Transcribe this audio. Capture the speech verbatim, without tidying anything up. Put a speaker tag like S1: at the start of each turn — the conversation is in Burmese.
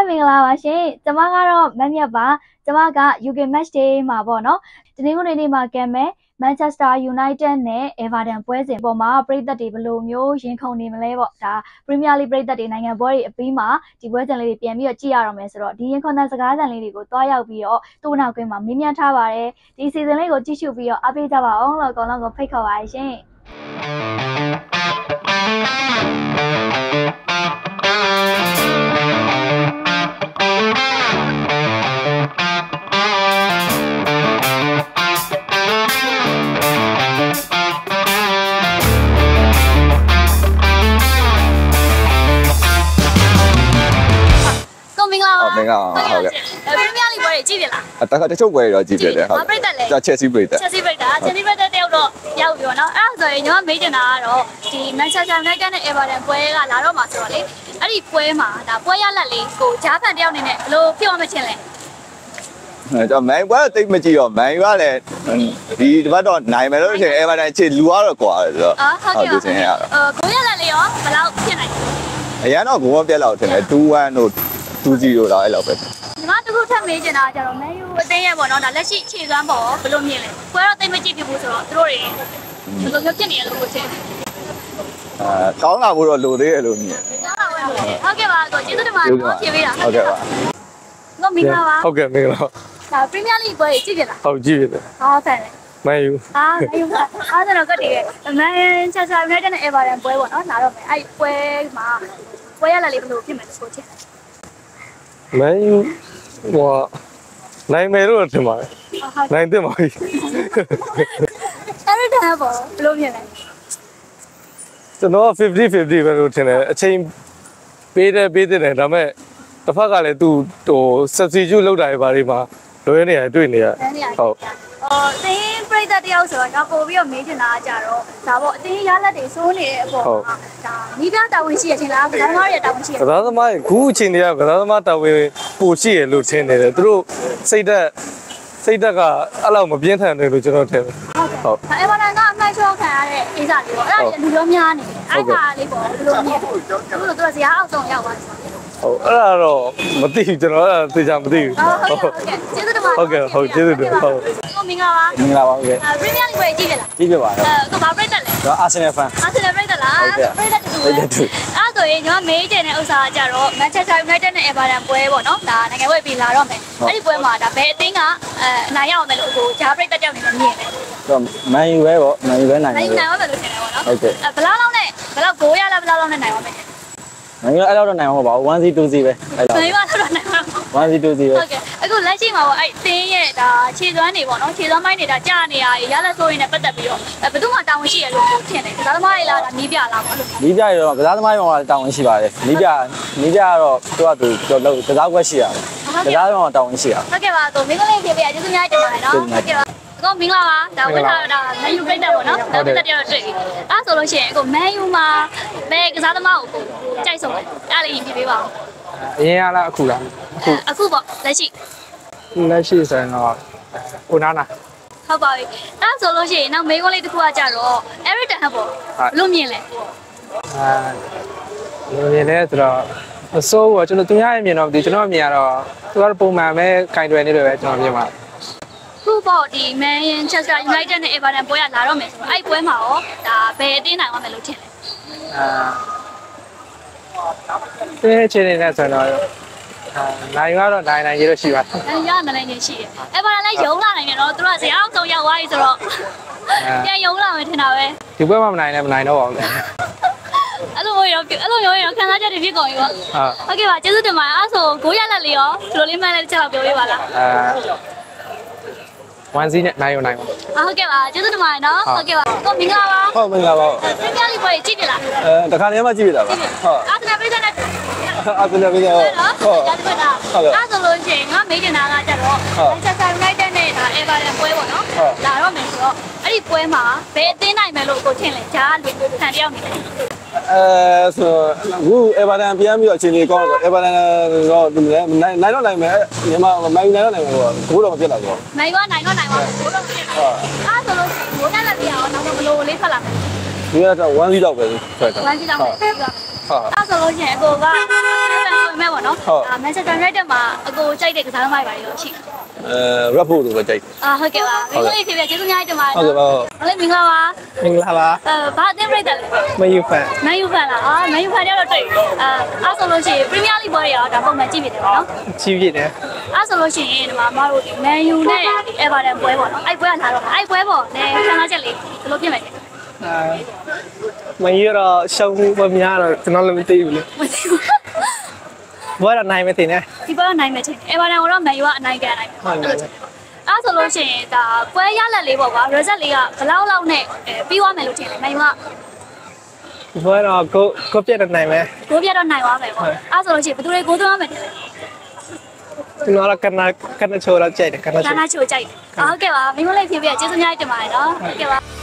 S1: မင်္ဂလာပါရှင်ကျမကတော့မမြတ်ပါကျမက ယူ ကေ Match Day မှာပေါ့နော်ဒီနေ့ကနေနေ့မှာကမ်းမဲ့ Manchester United နဲ့ Everton ပွဲစဉ်ပေါ်မှာပရိသတ်တွေဘယ်လိုမျိုးရင်ခုန်နေမလဲပေါ့ဒါ Premier League ပရိသတ်တွေနိုင်ငံပွဲတွေအပြီးမှာဒီပွဲစဉ်လေးတွေပြန်ပြီးတော့ကြည့်ရတော့မယ်ဆိုတော့ဒီရင်ခုန်တဲ့စကားသံလေးတွေကိုတွားရောက်ပြီးတော့သူ့နောက်ကွင်းမှာမြင်မြန်ထားပါတယ်ဒီ season လေးကိုကြည့်ရှုပြီးတော့အားပေးကြပါအောင်လို့အကောင်လုံးကိုဖိတ်ခေါ်ပါရှင်
S2: မင်္ဂလာပါဟုတ်ကဲ့
S1: Premier League ပွဲတွေကြည့်ပြလား
S2: တခါတချို့ပွဲတွေတော့ကြည့်ပြတယ်ဟုတ်
S1: ပြိတ္တလဲ
S2: Chelsea ပြိတ္တ
S1: Chelsea ပြိတ္တ Chelsea ပြိတ္တတယောက်တော့ရောက်ပြီပေါ့နော်အဲ့ဒါဆိုရင်ညီမမေးချင်တာကတော့ဒီ Manchester United နဲ့ Everton ပွဲကလာတော့မှာဆိုတော့လေအဲ့ဒီပွဲမှာဒါပွဲရလက်လေးကိုဂျားဖန်တယောက်အနေနဲ့ဘယ်လိုပြောမချင်းလဲ
S2: အဲတော့မန်ပွဲတိတ်မကြည့်တော့မန်ယူကလည်းဒီတစ်ပတ်တော့နိုင်မယ်လို့ထင် Everton ချစ်လူကတော့ကွာတယ်ဆိုတော့
S1: ဟုတ်ကဲ့ဟုတ်ကဲ့အဲကိုရလက်လေးရောဘယ်လောက်ဖြစ်နိုင်
S2: အရင်တော့ဘုံပြက်လောက်ထင်တယ် two one တို့ two zero တော့အဲ့လောက်ပဲ
S1: ညီမတခုထပ်မေးချင်တာကြတော့မန်ယူအသင်းရဲ့ပေါ့နော်ဒါလက်ရှိခြေစွမ်းပေါ်ဘယ်လိုမြင်လဲပွဲတော့တိတ်မကြည့်ပြဘူးဆိုတော့သူတို့တွေဘယ်လိုမျိုးဖြစ်နေရလို့ကိုချင်း
S2: အဲကောင်းလာဖို့တော့လိုသေးတယ်လို့မြင်
S1: ကောင်းလာဖို့လိုတယ်ဟုတ်ကဲ့ပါကိုကျေးဇူးတင်ပါတယ်ဖြေပေးတာ
S2: ဟုတ်ကဲ့ပါ
S1: ငါမင်္ဂလာပါ
S3: ဟုတ်ကဲ့မင်္ဂလာပါ
S1: ဒါ Premier League ပွဲကြည့်ပြလား
S3: ဟုတ်ကြည့်ပြတယ်
S1: ဟာဖန်လေ
S3: မန်ယူ
S1: ဟာမန်ယူအားတော့ကတည်းက Manchester United နဲ့ Everton ပွဲပေါ့နော်လာတော့မယ်အဲ့ပွဲမှာပွဲရလာလေးဘယ်လိုဖြစ်မယ်ဆိုချင်း
S3: မန်ယူဟိုနိုင်မယ်လို့ထင်ပါတယ်နိုင်တယ်ပါပြီ
S1: အဲ့ဒါတော့ဘယ်လိုမြင်လဲ
S3: ကျွန်တော် fifty fifty ပဲလို့ထင်တယ်အချိန်ပေးတယ်ပေးတယ်ဒါပေမဲ့တစ်ဖက်ကလည်းသူဟို substitute လုပ်တာတွေဘာတွေမှာလွဲနေရတွေ့နေရဟုတ်
S1: အော်သင်းပြိတ္တတယောက်ဆိုတော့တော့ပို့ပြီးတော့မေးချင်တာကြတော့ဒါပေါ့အတင်းရလက်တွေစိုးနေတဲ့အပေါ်မှာဒါမိသားတာဝန်ရှိရချင်းလားကစားသမားရဲ့တာဝန်ရှိရ
S3: ကစားသမားရဲ့ခုအချိန်တွေကကစားသမားတာဝန်ပိုရှိရလို့ထင်နေတယ်သူတို့စိတ်သက်စိတ်သက်ကအဲ့လောက်မပြင်းထန်တယ်လို့ကျွန်တော်ထင်တယ်
S1: ဟုတ်အဲဘာနာကအမှတ်ချောခံရတဲ့အိစားလေးပေါ့အဲ့ဒါလူရောများနေတယ်အဲ့ဒါလေးပေါ့ဘယ်လိုမြင်လဲသူတို့သူတို့ဇာတ်အောက်ဆုံးရောက်သွားတယ်
S3: ဟုတ်အဲ့ဒါတော့မသိဘူးကျွန်တော်အဲ့ဒါသိချာမသိဘူး
S1: ဟုတ်ဟုတ်ကဲ့ကျေးဇူးတင်ပါတယ်
S3: ဟုတ်ကဲ့ဟုတ်ကျေးဇူးတင်ဟုတ်
S1: ကိုမင်္ဂလာပါ
S2: မင်္ဂလာပါဟုတ်ကဲ့
S1: Premier League ပွဲကြည့်ပြလား
S2: ကြည့်ပြပါတယ်
S1: အဲကိုဘာပြိတ္တလဲ
S2: ကျွန်တော် Arsenal fan
S1: Arsenal ပြိတ္တလားပြိတ္တတူတယ်အဲ့ဆိုရင်ကျွန်တော်မေးချင်တဲ့ဥစ္စာကကြတော့ Manchester United နဲ့ Everton ပွဲပေါ့နော်ဒါနိုင်ငံပွဲပြီးလာတော့မယ်အဲ့ဒီပွဲမှာဒါဘယ်အသင်းကအဲနိုင်ရအောင်မယ်လို့ကိုဂျားပြိတ္တကြောက်နေမြင်တယ်
S2: တော့မန်ယူပဲပေါ့မန်ယူပဲနိုင်
S1: တယ်နိုင်ပါမယ်လို့ထင်တယ်ပေါ့နော်
S2: ဟုတ်ကဲ့
S1: ဘယ်လောက်လောက်နဲ့ဘယ်လောက်ဂိုးရလားဘယ်လောက်လောက်နဲ့နိုင်ပါမယ်
S2: မန်ယူအဲ့လောက်တော့နိုင်မှာပါဘူး one zero two zero ပဲ
S1: အဲ့လောက်မန်ယူကတော့နိုင်မှာ
S2: one zero two zero
S1: ဟုတ်ကဲ့အခုလက်ရှိမှာပေါ့အဲ့တင်းရဲ့ဒါခြေစွမ်းတွေပေါ့နော်ခြေစွမ်းမိုင်းတွေဒါကြာနေရရလက်ဆိုးရင်းနဲ့ပတ်သက်ပြီးတော့ဘယ်သူမှတာဝန်ရှိရလို့ထင်တယ်ကစားသမားတွေလားဒါနီးပြလားပေါ့လို့
S2: နီးပြရောကစားသမားတွေမှာတာဝန်ရှိပါတယ်နီးပြနီးပြကတော့သူကသူကစားကွက်ရှိရတယ်ကစားတော့တာဝန်ရှိရ
S1: ဟုတ်ကဲ့ပါကိုမင်္ဂလာဖြစ်ပြကျေးဇူးများတင်ပါတယ်နော်ဟုတ်ကဲ့ပါကိုမင်္ဂလာပါဒါဝတ်ထားတာမန်ယူပြိတ္တပေါ့နော်ဒါပြိတ္တတရားတွေ့ပြီအဲ့ဆိုလို့ရှိရင်ကိုမန်ယူမှာဘယ်ကစားသမားကိုကြိုက်ဆုံးလဲအဲ့လေးပြပေးပါဦး
S3: အရင်ကလားအခုလား
S1: အခုအခုပေါ့လက်ရှိ
S3: လက်ရှိဆိုရင်တော့ကိုနာနာ
S1: ဟုတ်ပါပြီအဲ့ဆိုလို့ရှိရင်နောက်မေးခွန်းလေးတစ်ခုကကြတော့ Everton ဟပေါ့ဘလို့မြင်လဲ
S3: အဲမြင်လဲဆိုတော့အစိုးကကျွန်တော်သူများရဲ့မြင်တော့ဒီကျွန်တော်မြင်ရတော့သူကပုံမှန်ပဲကင်တွယ်နေတယ်ပဲကျွန်တော်မြင်ပါ
S1: ခုပေါ့ဒီ Manchester United နဲ့ Everton ပွဲရလာတော့မယ်ဆိုတော့အဲ့ပွဲမှာရောဒါဘယ်အသင်းနိုင်ရမယ်လို့ထင်လဲ
S3: အဲတင်းချင်နေတဲ့ဆိုတော့နိုင်ကတော့နိုင်နိုင်ရေးလို့ရှိပါတယ်
S1: ။အဲရနိုင်နိုင်ရှိတယ်။အဲဘာလဲယုံလာနိုင်တယ်နော်။သူတို့ကဇာတ်အောင်ဆုံးရောက်သွားပြီဆိုတော့ပြန်ယုံလာမယ်ထင်တာပဲ
S3: ။ဒီပွဲမှာမနိုင်လည်းမနိုင်တော့ပါဘူးလေ
S1: ။အဲ့လိုမျိုးရောအဲ့လိုမျိုးရောခံစားချက်တွေဖြစ်ကုန်ပြီပေါ့။ဟုတ်ကဲ့ပါကျေးဇူးတင်ပါတယ်။အဲ့ဆိုကိုရလက်လေးရောဒီလိုလေးမှန်းလေးတစ်ချက်တော့ပြောပြပါလား။
S3: အဲone zeroနဲ့နိုင်ရောနိုင်ပါ
S1: ဟုတ်ကဲ့ပါကျေးဇူးတင်ပါတယ်နော်ဟုတ်ကဲ့ပါကိုမင်္ဂလာပါ
S2: ဟုတ်မင်္ဂလာပါ
S1: Premier League ပွဲကြည့်ပြလား
S2: အဲတခါလေးမှကြည့်ပြတာပါဟုတ်
S1: အားစနာပေးတဲ့
S2: အားစနာပေးတဲ့ဟုတ်
S1: ဟုတ်ဒါတွေ့တာအားဆိုလို့ရှိရင်ငါမေးချင်တာကကြတော့ Manchester United နဲ့ဒါ Everton ပွဲပေါ့နော်လာတော့မယ်ဆိုတော့အဲ့ဒီပွဲမှာဘယ်အသင်းနိုင်မယ်လို့ကိုထင်လဲဂျားလူကိုခံတယောက်နေတယ်
S2: အဲဆိုအခု Everton ပြန်ပြီးတော့အချိန်လေးကောင်းတော့ Everton တော့နိုင်နိုင်တော့နိုင်မယ်မြန်မာမိုင်းနိုင်တော့နိုင်မယ်ပေါ့ဘိုးတော့မပြတ်လာတော့
S1: နိုင်ကနိုင်တော့နိုင်ပါဘိုးတော့မပြတ်လာအားဆိုလို့ဘိုးနဲ့လည်းပြအောင်နောက်တော့ဘလိုလေးဖတ်လာမယ်
S2: ဒီကတော့one zeroတော့ပဲ
S1: ထွက်တာone zeroတော့ပဲဟုတ်အဲ့ဆိုလို့ရှိရင်အကိုကမဲ့ပေါ့နော်အာမန်ချက်စတာယူနိုက်တက်မှာအကိုကြိုက်တဲ့ကစားသမားတွေပါရောရှိ
S2: အဲ rap ဖို့လိုပဲကြိုက်
S1: အာဟုတ်ကဲ့ပါမင်္ဂလာဖြစ်ဖြစ်ကျေးဇူးများတင်ပါတယ်
S2: ဟုတ်ကဲ့ပါ
S1: ဟုတ်လေမင်္ဂလာပါ
S4: မင်္ဂလာပါ
S1: အဲဘာအသင်းပြိတ္တလဲ
S4: မယူဖန်
S1: မန်ယူဖန်လားအာမန်ယူဖန်တော့တွေ့အာအဲ့ဆိုလို့ရှိရင်ပရီးမီးယားလိပွဲတွေရောဒါပုံမှန်ကြည့်ပြတယ်ပေါ့နော်
S4: ကြည့်ပြတယ်
S1: အဲ့ဆိုလို့ရှိရင်ဒီမှာမတို့ဒီမန်ယူနဲ့ဒီအေဗာတန်ပွဲပေါ့နော်အဲ့ပွဲကလာတော့အဲ့ပွဲပေါ့နဲခံစားချက်လေးဘယ်လိုပြင်မယ်လဲ
S4: အာမယူတော့ရှုံးပွဲများတော့ကျွန်တော်လည်းမသိဘူးလေ
S1: မသိဘူး
S4: ဘာတော့နိုင်မသိနဲ့
S1: ဒီပွဲကနိုင်မယ်ထင်အေဗာတန်ကတော့မန်ယူကအနိုင်ကန်နိုင်တယ်
S4: ဟုတ်တယ်
S1: အဲ့ဆိုလို့ရှိရင်ဒါပွဲရလက်လေးပေါ့ကွာ result လေးကဘယ်လောက်လောက်နဲ့ပြီးသွားမယ်လို့ထင်တယ်မန်ယူက
S4: ဘာတော့ကိုကိုပြတ်တော့နိုင်မယ်
S1: ကိုပြတ်တော့နိုင်သွားမယ်ပေါ့အဲ့ဆိုလို့ရှိရင်ဘယ်သူတွေကိုသွင်းရမယ်ထင်လဲ
S4: ကျွန်တော်ကကနကနချိုးတော့ကြိုက်တယ်ကနချိုး
S1: ကနချိုးကြိုက်တယ်ဟုတ်ကဲ့ပါမင်းမလေးဖြစ်ပြကျေးဇူးများတင်ပါတယ်နော်ဟုတ်ကဲ့ပါ